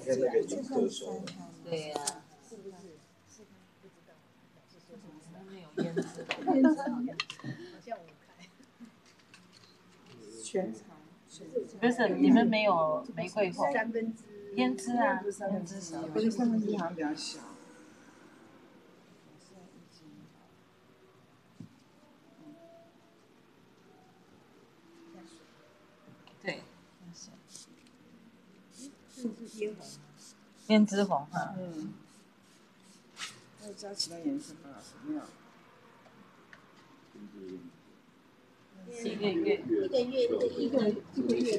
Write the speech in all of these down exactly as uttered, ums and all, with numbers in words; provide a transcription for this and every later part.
看那个银色手。 对呀、啊。 是不是？是他不知道，是说什么？ 没有胭脂， 胭脂好像五开。 全长。 不是你们没有玫瑰红？ 三分之胭脂啊，胭脂少。 可是三分之一好像比较小。 对， 这是嫣红。 胭脂红哈。 嗯。还有加其他颜色吗？没有。 一个月， 一个月，一个一个一个月。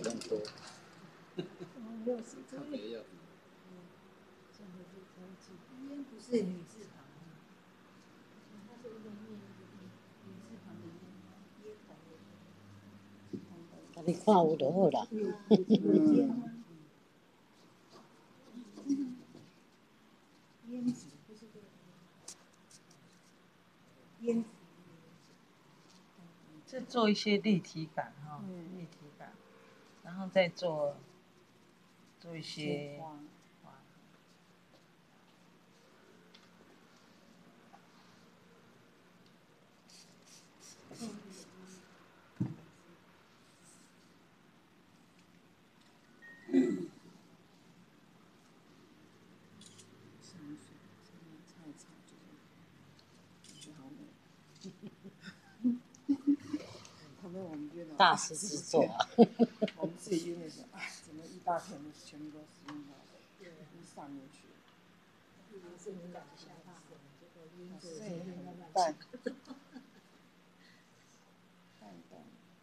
六十个月。 烟不是女字旁吗？它是一个面女字旁的烟，烟红的。 你看有就好啦。 嗯。 胭脂不是这个胭脂。 是做一些立体感哈、哦，嗯、立体感，然后再做做一些花。 嗯。 大师之作啊！ 我们自己用的时候，哎，怎么一大片的全部都使用到一上面去？ 颜色敏感的下巴，这个胭脂很淡，淡淡。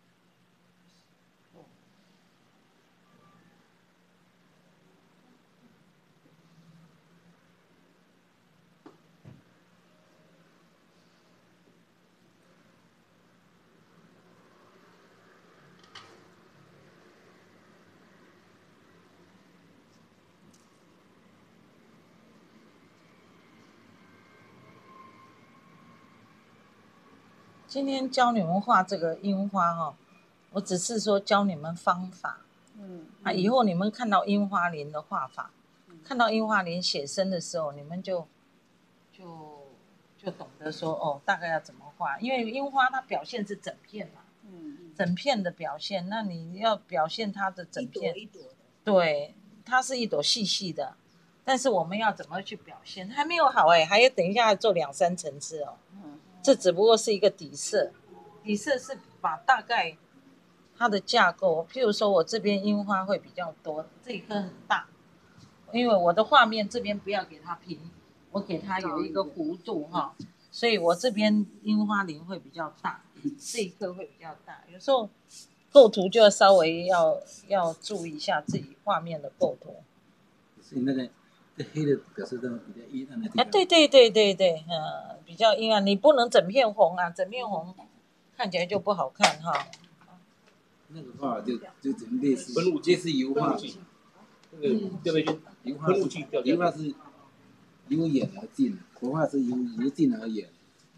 今天教你们画这个樱花哈、哦，我只是说教你们方法。嗯。啊，以后你们看到樱花林的画法，嗯、看到樱花林写生的时候，你们就就就懂得说哦，大概要怎么画，因为樱花它表现是整片嘛。嗯。整片的表现，那你要表现它的整片。 一朵一朵的。 对，它是一朵细细的，但是我们要怎么去表现，还没有好哎，还要等一下做两三层次哦。嗯。这只不过是一个底色，底色是把大概它的架构，譬如说我这边樱花会比较多，这一颗很大，因为我的画面这边不要给它平，我给它有一个弧度哈，所以我这边樱花林会比较大，这一颗会比较大，有时候构图就要稍微要要注意一下自己画面的构图。 所以那个这黑的表示这种比较阴暗的地方。 哎，对对对对对，嗯，比较阴暗，你不能整片红啊，整片红看起来就不好看哈。 那个画就就只能类似，类似油画。那个掉下去，油画是油画是由远而近，国画是由由近而远。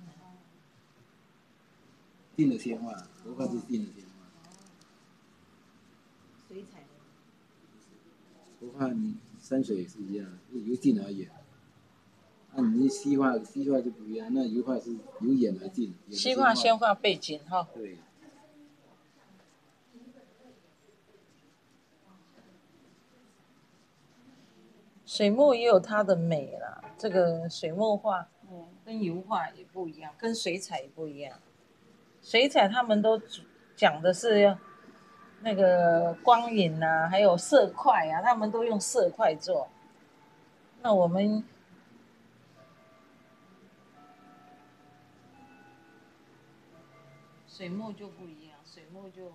近的先画，国画是近的先画。 水彩。 国画你山水也是一样，是由近而远。那、啊、你西画西画就不一样，那油画是由远而近。 西画先画背景哈。 对。 水墨也有它的美啦，这个水墨画，嗯，跟油画也不一样，跟水彩也不一样。水彩他们都讲的是要那个光影啊，还有色块啊，他们都用色块做。那我们水墨就不一样，水墨就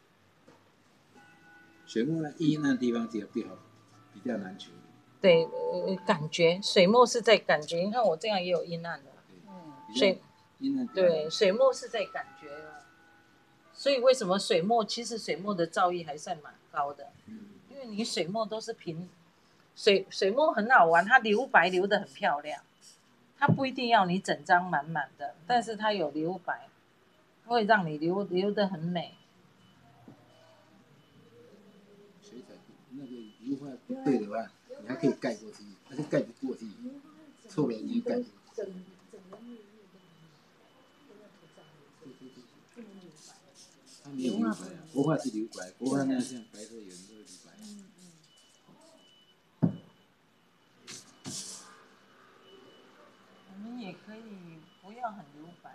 水墨呢阴暗的地方比较比较比较难处理。 对，呃，感觉水墨是在感觉，你看我这样也有阴暗的，嗯，水阴暗对，水墨是在感觉的，所以为什么水墨其实水墨的造诣还算蛮高的，嗯，因为你水墨都是平，水水墨很好玩，它留白留得很漂亮，它不一定要你整张满满的，但是它有留白，会让你留留得很美。 水彩那个油画不对的话， 你还可以盖过去，但是盖不过去，错了你也盖不过去。它没有留白啊，国画是留白，国画那样像白色圆都是留白。嗯嗯。我们也可以不要很留白。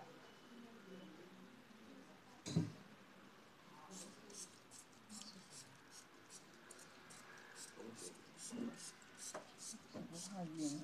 不怕晕了。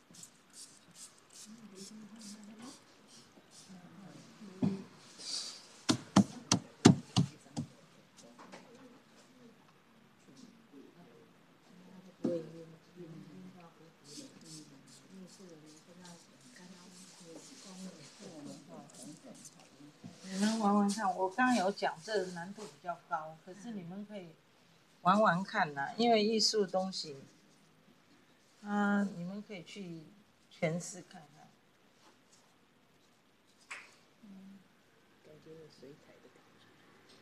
你们玩玩看，我刚刚有讲这个难度比较高，可是你们可以玩玩看啦，因为艺术东西，啊，你们可以去诠释看看。嗯，感觉有水彩的感觉。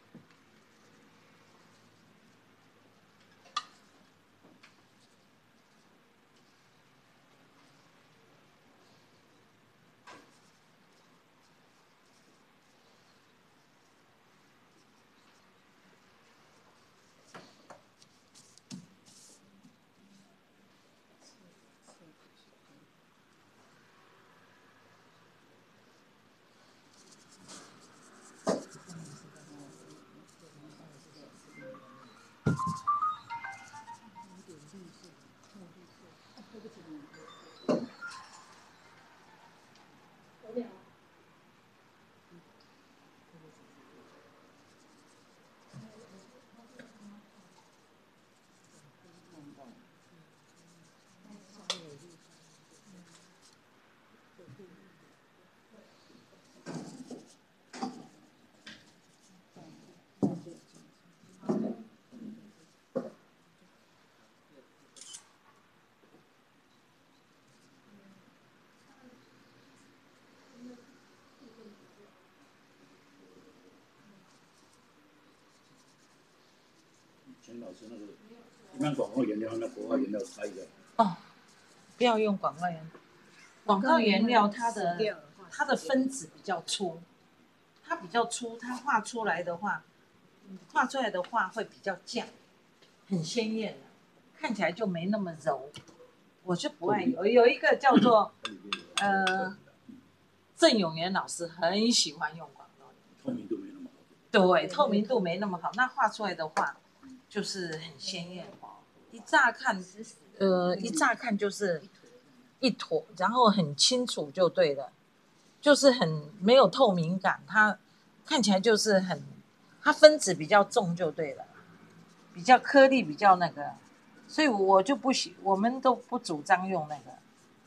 陈老师那个一般广告原料和那国画原料差异在？ 哦，不要用广告原料，广告原料它的它的分子比较粗，它比较粗，它画出来的话，画出来的画会比较绛，很鲜艳的，看起来就没那么柔。我就不爱有有一个叫做呃郑永元老师很喜欢用广告， 透明度没那么好。 对，透明度没那么好，那画出来的画就是很鲜艳，一乍看，呃，一乍看就是一坨，然后很清楚就对了，就是很没有透明感，它看起来就是很，它分子比较重就对了，比较颗粒比较那个，所以我就不喜，我们都不主张用那个。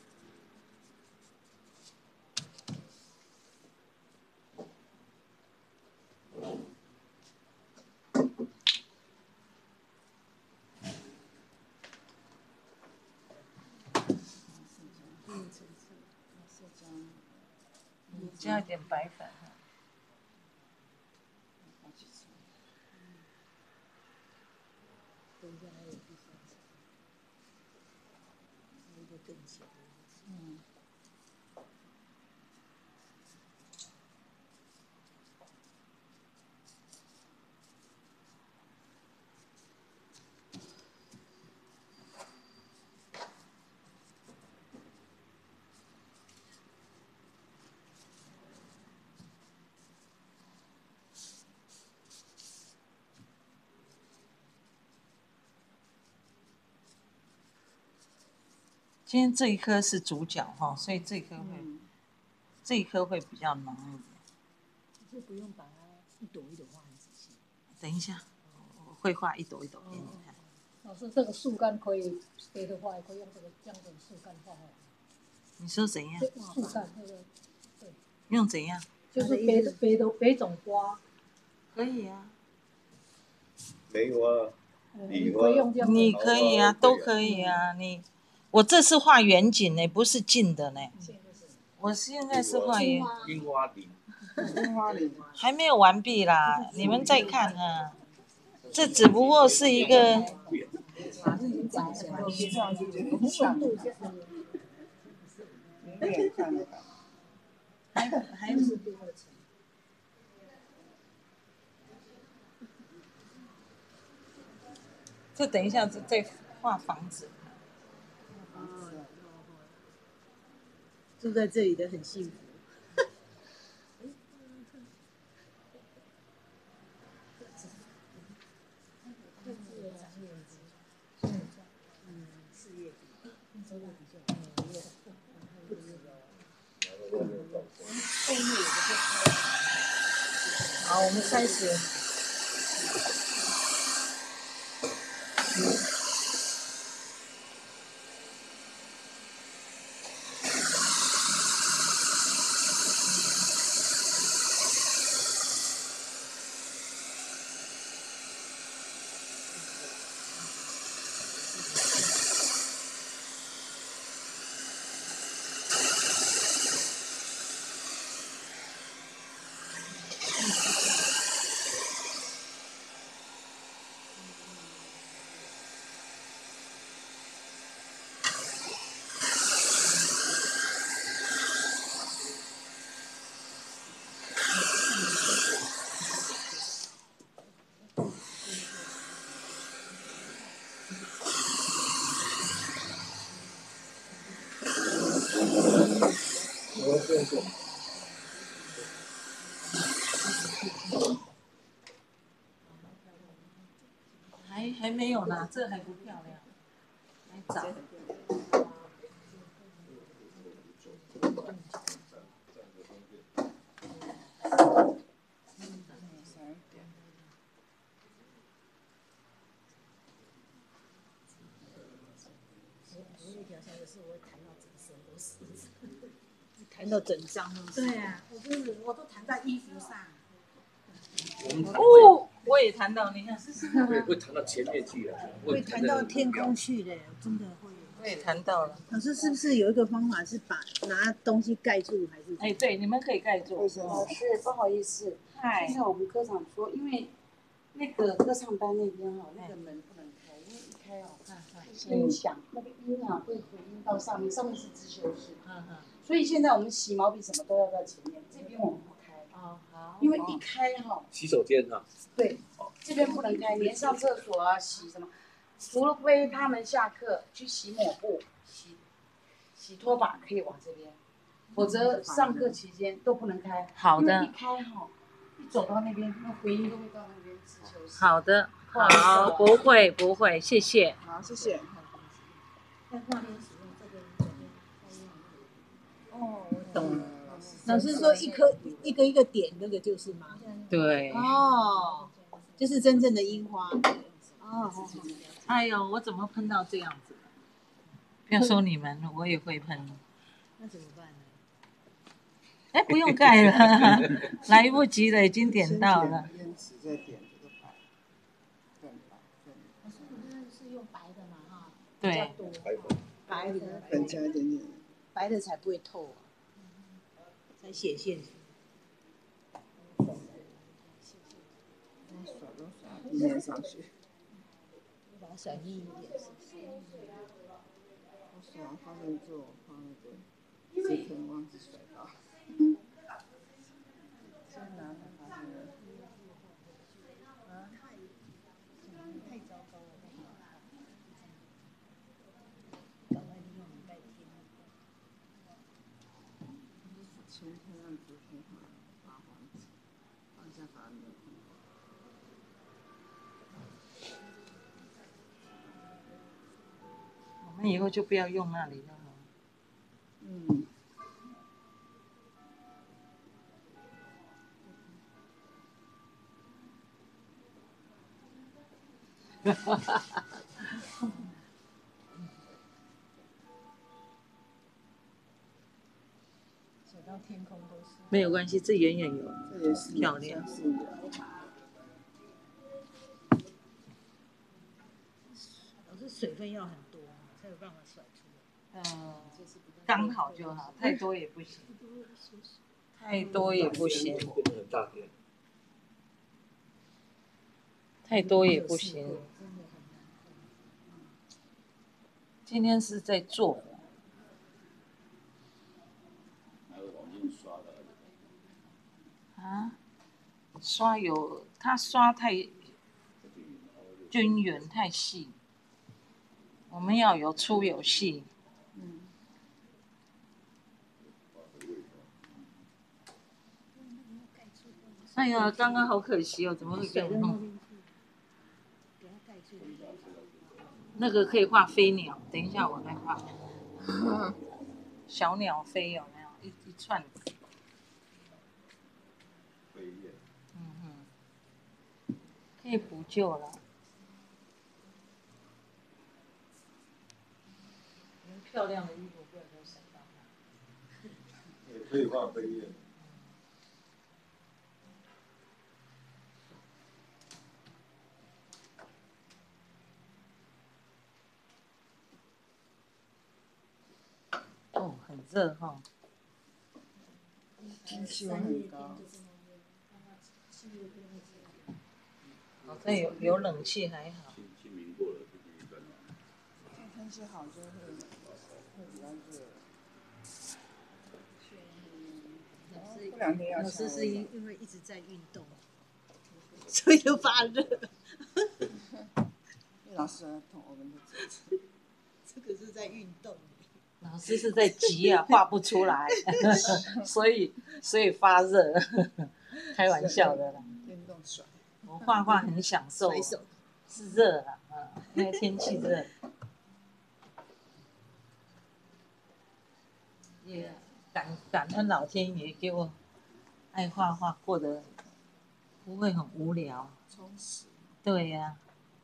加一点白粉。等一下还有第三层，那个更浅。嗯。今天这一颗是主角哈，所以这一颗会，嗯、这一颗会比较浓一点。 就不用把它一朵一朵画很仔细。 等一下，我会画一朵一朵给你看。 老师，这个树干可以别的画，也可以用这个这样的树干画画。 你说怎样？ 树干那个，对。 用怎样？ 就是别的别的别种花。 可以啊。 梅花。 你可以用这样。 你可以啊，都可以啊，你。我这是画远景呢，不是近的呢。我现在是画远。 樱花林。 樱花林。 还没有完毕啦，你们再看啊。这只不过是一个， 反正已经讲起来， 都这样就觉得很像，远远看的。 还还是多少钱？这等一下再画房子。 住在这里的很幸福。 好，我们开始。还还没有呢，这还不漂亮，还早。 弹到整张都是。对啊，我就是我都弹在衣服上。 哦，我也弹到，你看。 会会弹到前面去了。 会弹到天空去的，真的会。 我也弹到了。 老师是不是有一个方法是把拿东西盖住，还是？ 哎，对，你们可以盖住。 老师，不好意思，现在我们科长说，因为那个歌唱班那边哈，那个门不能开，因为一开哦，音响那个音啊会回音到上面，上面是自修室。嗯嗯。所以现在我们洗毛笔什么都要在前面，这边我们不开。哦，好。因为一开哈。 洗手间哈。对。 这边不能开，连上厕所啊、洗什么，除非他们下课去洗抹布、洗洗拖把可以往这边，否则上课期间都不能开。 好的。 因为一开哈，一走到那边，那回音都会到那边自修室。 好的，好，不会不会，谢谢。 好，谢谢。 哦，我懂了。老师说一颗一个一个点，那个就是吗？ 对。 哦，就是真正的樱花。哦。 哎呦，我怎么喷到这样子？不要说你们，我也会喷。 那怎么办呢？ 哎，不用盖了，来不及了，已经点到了。 坚持在点这个白，更白，更白。 老师，你那是用白的嘛？哈。 对。 白的。 粉加一点点。 白的才不会透啊，才显现。 甩都甩不粘上去。 把它甩硬一点。 我甩完发现之后，发那个，这可能忘记甩到。先拿才发现了。啊？太糟糕了。赶快利用礼拜天。前天让昨天发发黄纸，放下发没有看到。 我们以后就不要用那里了。 嗯。 哈哈哈哈哈！走到天空都是。 没有关系，这远远有。 这也是漂亮。 老师水分要很多，才有办法甩出来。 嗯，刚好就好，太多也不行。太多也不行。 很大片。 太多也不行。 今天是在做。啊，刷有它刷太均匀太细，我们要有粗有细。 嗯。 哎呀，刚刚好可惜哦，怎么会这样弄？那个可以画飞鸟，等一下我来画。小鸟飞有没有？一一串。嗯嗯，可以补救了。漂亮的衣服不能都省到它。 也可以画飞燕。 哦，很热哈。 气温很高。 好在有有冷气还好。 天气好就会会比较热。这两天要老师是因因为一直在运动，所以就发热。 老师痛，我们都知道。 这个是在运动。 老师是在急啊，画不出来，所以所以发热，开玩笑的啦。 运动爽。 我画画很享受，是热啊，因为天气热。也感感恩老天爷给我爱画画，过得不会很无聊， 充实。 对呀、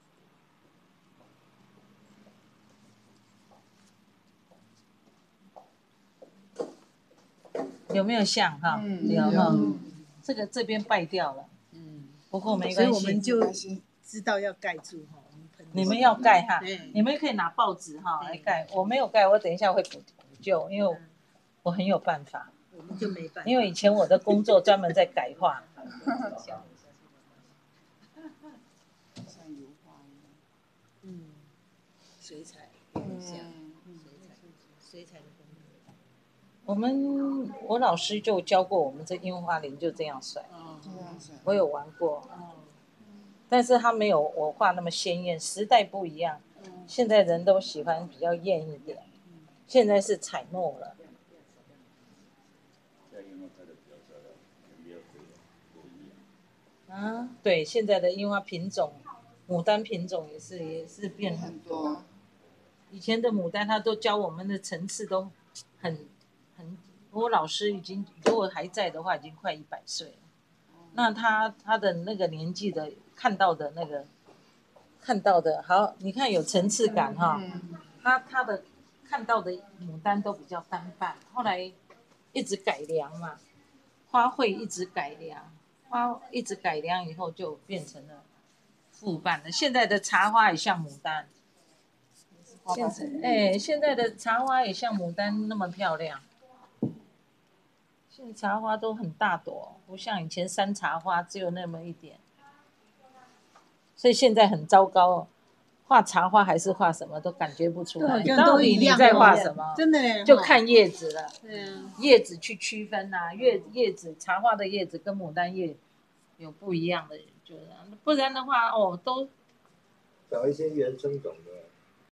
啊。有没有像哈？ 嗯、 有哈。 嗯、 这个这边败掉了。 嗯。 不过没关系。 所以我们就知道要盖住哈。 你们要盖哈，你们可以拿报纸哈来盖。我没有盖，我等一下会补补救，因为我很有办法。 我们就没办法。 因为以前我的工作专门在改画。 像油画一样。 嗯，水彩有点像，水彩，水彩的工作。 我们我老师就教过我们这樱花林就这样甩。 哦，这样甩。 我有玩过。哦。但是它没有我画那么鲜艳，时代不一样。嗯。现在人都喜欢比较艳一点。嗯。现在是彩墨了。啊，对，现在的樱花品种，牡丹品种也是也是变很多。以前的牡丹，他都教我们的层次都很很，我老师已经如果还在的话，已经快一百岁了。那他他的那个年纪的看到的那个看到的好，你看有层次感哈。他他的看到的牡丹都比较单瓣，后来一直改良嘛，花卉一直改良。花一直改良以后就变成了复瓣了。现在的茶花也像牡丹，现在哎，现在的茶花也像牡丹那么漂亮。现在茶花都很大朵，不像以前山茶花只有那么一点。所以现在很糟糕，画茶花还是画什么都感觉不出来，到底你在画什么？ 真的就看叶子了。 对啊， 叶子去区分啊，叶叶子茶花的叶子跟牡丹叶有不一样的，就不然的话哦都找一些原生种的。